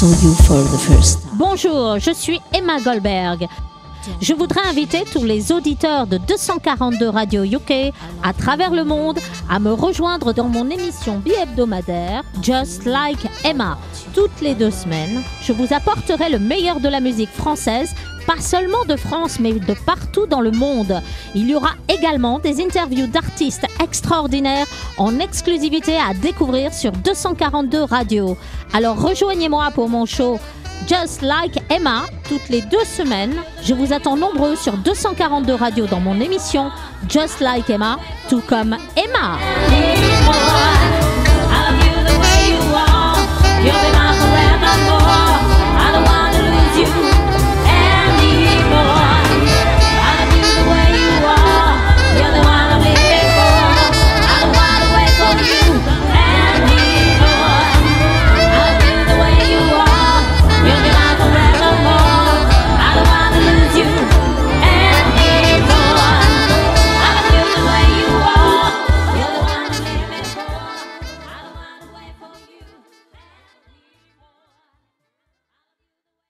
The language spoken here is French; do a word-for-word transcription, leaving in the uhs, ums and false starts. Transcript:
saw you for the first time. Bonjour, je suis Emma Goldberg. Je voudrais inviter tous les auditeurs de deux cent quarante-deux Radio U K à travers le monde à me rejoindre dans mon émission bi-hebdomadaire Just Like Emma. Toutes les deux semaines, je vous apporterai le meilleur de la musique française, pas seulement de France, mais de partout dans le monde. Il y aura également des interviews d'artistes extraordinaires en exclusivité à découvrir sur deux cent quarante-deux Radio. Alors rejoignez-moi pour mon show Just Like Emma, toutes les deux semaines. Je vous attends nombreux sur deux cent quarante-deux Radio dans mon émission Just Like Emma, tout comme Emma.